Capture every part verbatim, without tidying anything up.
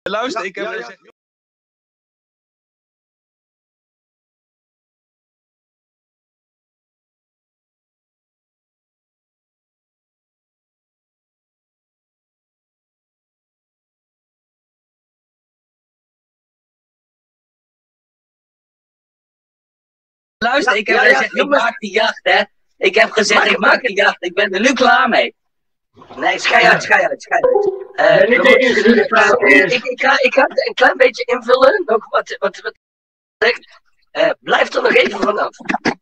Luister, ik heb... Ja, ja. Luister, ik heb Ja, ja, gezegd, ik jongens. maak die jacht, hè. Ik heb gezegd, Maar- ik maak die jacht. Ik ben er nu klaar mee. Nee, schei uit, schei uit, schei uit. Eh, Ben ik we de moeten- enige die er praat is? ik, ik, ga, ik ga een klein beetje invullen, nog wat, wat, wat zegt. Eh, blijf er nog even vanaf.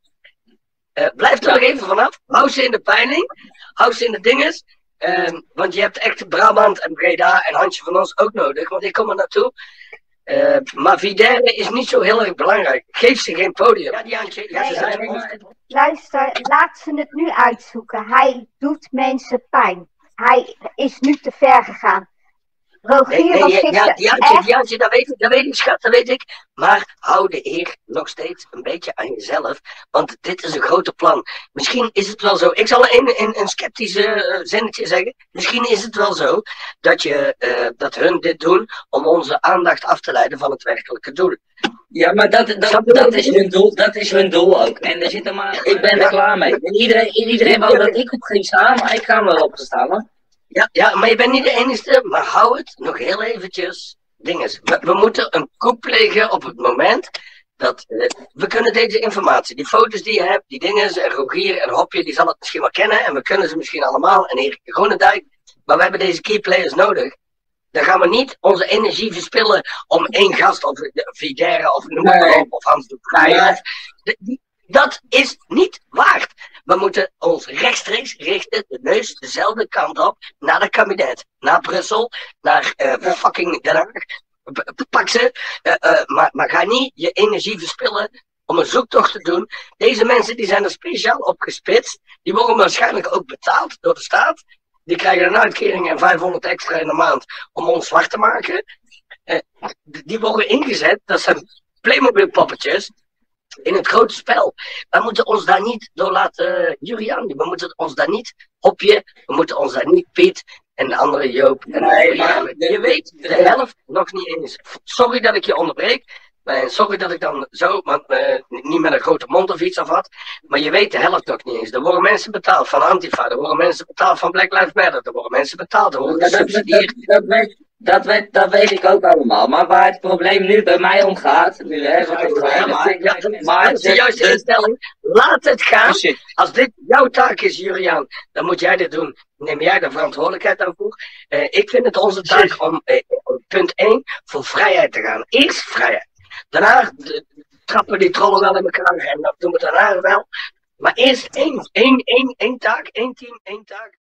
Eh, blijf er nog even vanaf. Hou ze in de peiling. Hou ze in de dinges. Ehm, want je hebt echt Brabant en Breda en Handje van ons ook nodig. Want ik kom er naartoe. Eh, maar Videre is niet zo heel erg belangrijk. Geef ze geen podium. Ja, die Handje. Ja, ze Nee, zijn nee, Luister, laat ze het nu uitzoeken. Hij doet mensen pijn. Hij is nu te ver gegaan. Rogier Nee, nee, was ja, gisteren ja, die Handje, echt... die Handje, dat weet ik, dat weet ik, schat, dat weet ik. Maar hou de eer nog steeds een beetje aan jezelf. Want dit is een grote plan. Misschien is het wel zo. Ik zal een, een, een sceptische uh, zinnetje zeggen. Misschien is het wel zo dat, je, uh, dat hun dit doen om onze aandacht af te leiden van het werkelijke doel. Ja, maar dat, dat, dat is hun doel, dat is hun doel ook. En er zit er maar, ik ben er klaar mee. En iedereen, iedereen wou dat ik op ging staan, maar ik ga me op staan, hoor. Ja, ja, maar je bent niet de enige, maar hou het nog heel eventjes. Dinges. We, we moeten een koep plegen op het moment dat uh, we kunnen deze informatie, die foto's die je hebt, die dingen, en Rogier en Hopje, die zal het misschien wel kennen en we kunnen ze misschien allemaal en Erik Groenendijk, maar we hebben deze key players nodig. Dan gaan we niet onze energie verspillen om één gast of Videre of noem maar Nee. op, of Hans de Vrij. Of, de- die- dat is niet waard. We moeten ons rechtstreeks richten, de neus dezelfde kant op, naar het kabinet, naar Brussel, naar uh, fucking Den Haag. P- Pak ze, uh, uh, maar, maar ga niet je energie verspillen om een zoektocht te doen. Deze mensen die zijn er speciaal op gespitst. Die worden waarschijnlijk ook betaald door de staat. Die krijgen een uitkering en vijfhonderd extra in de maand om ons zwart te maken. Uh, die worden ingezet, dat zijn Playmobil poppetjes in het grote spel. We moeten ons daar niet door laten, uh, Jurian, we moeten ons daar niet Hopje, we moeten ons daar niet Piet en de andere Joop. En Nee, de- maar- je weet de helft nog niet eens. Sorry dat ik je onderbreek. Uh, sorry dat ik dan zo, want, uh, niet met een grote mond of iets of wat. Maar je weet de helft nog niet eens. Er worden mensen betaald van Antifa, er worden mensen betaald van Black Lives Matter, er worden mensen betaald, er worden Dat, dat, dat, gesubsidieerd. dat, weet, dat, weet, dat weet ik ook allemaal. Maar waar het probleem nu bij mij om gaat, nu hè, wat ik Ja, maar, ja, maar dat is de juiste instelling. Laat het gaan. Precies. Als dit jouw taak is, Juriaan, dan moet jij dit doen. Neem jij de verantwoordelijkheid daarvoor. Uh, ik vind het onze taak om, uh, punt één, voor vrijheid te gaan. Eerst vrijheid. Daarna de, trappen die trollen wel in elkaar en dat doen we daarna wel. Maar eerst één, één, één, één taak, één team, één taak.